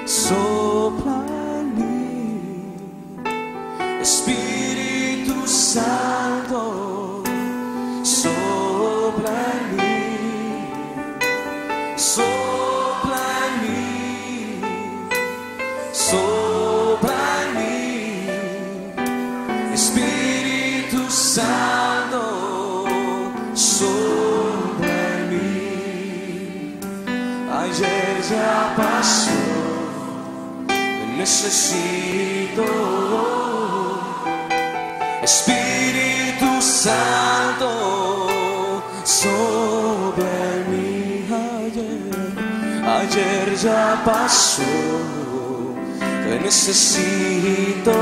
sopla en mí, Espíritu Santo, sopla en mí, sopla en mí, sopla en mí, Espíritu Santo, sopla en mí. Ayer ya pasó, necesito Espíritu Santo, sopla en mí. Ayer ya pasó, te necesito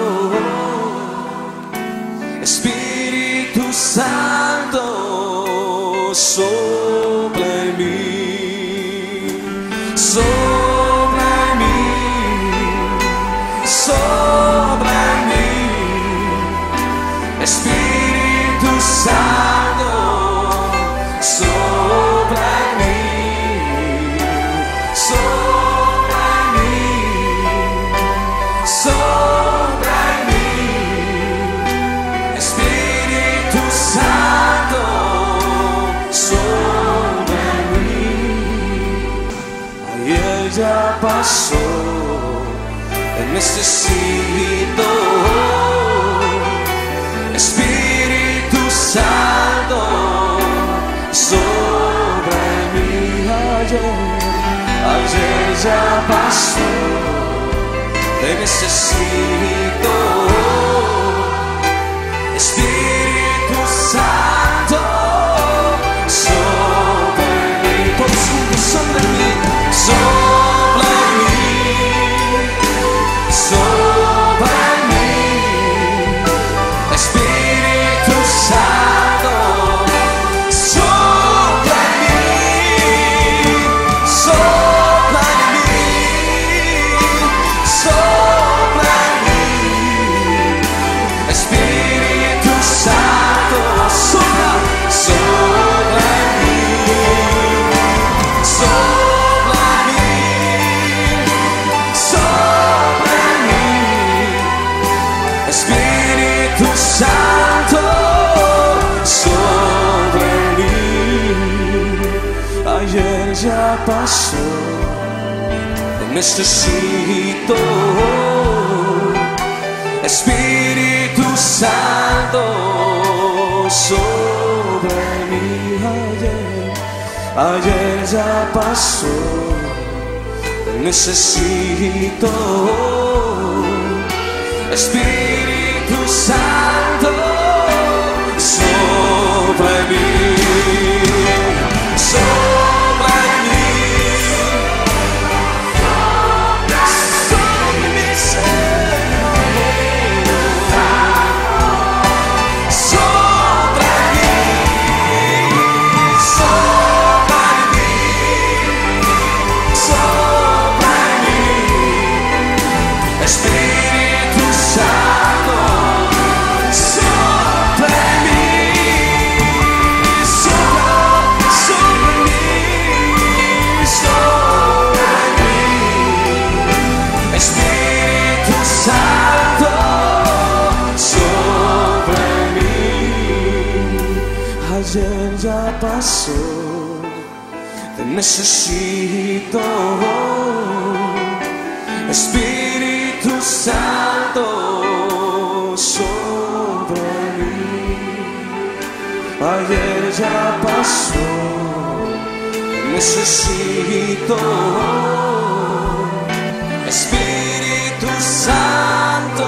Espíritu Santo, sopla en mí, sopla en mí, sopla en mí, Espíritu Santo, sopla en mí, sopla en mí, sopla en mí, Espíritu Santo, sopla en mí. Ayer ya pasó, te necesito Espíritu Santo, sopla en mí. Ayer ya pasó, te necesito Espíritu Santo, sopla en mí. Todos juntos, sopla en mí, sopla en mí, sopla en mí, Espíritu Santo, sopla en mí, sopla en mí, sopla en mí, Espíritu Santo, sopla, sopla en mí, sopla en mí, sopla en mí, Espíritu Santo, sopla en mí. Ayer ya pasó, te necesito Espíritu Santo, sopla en mí. Ayer ya pasó, te necesito Espíritu Santo, sopla en mí, sopla en mí, sopla en mí, Señor, sopla en mí, sopla en mí, sopla en mí, Espíritu Santo, sopla en mí, sopla, sopla en mí, sopla en mí, Espíritu Santo, sopla en mí. Ayer ya pasó, te necesito Espíritu Santo, sopla en mí. Ayer ya pasó, te necesito Espíritu Santo,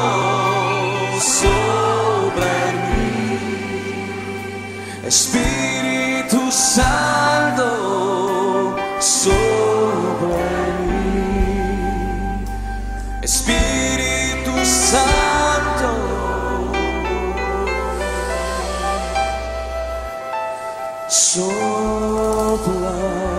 sopla en mí, Espíritu Santo, sopla en mí, Espíritu Santo, sopla.